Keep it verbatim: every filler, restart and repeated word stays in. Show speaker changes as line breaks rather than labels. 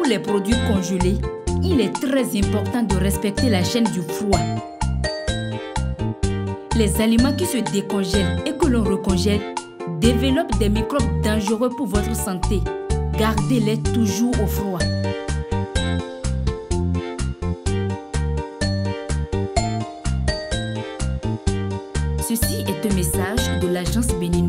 Pour les produits congelés, il est très important de respecter la chaîne du froid. Les aliments qui se décongèlent et que l'on recongèle développent des microbes dangereux pour votre santé. Gardez-les toujours au froid. Ceci est un message de l'Agence Bénin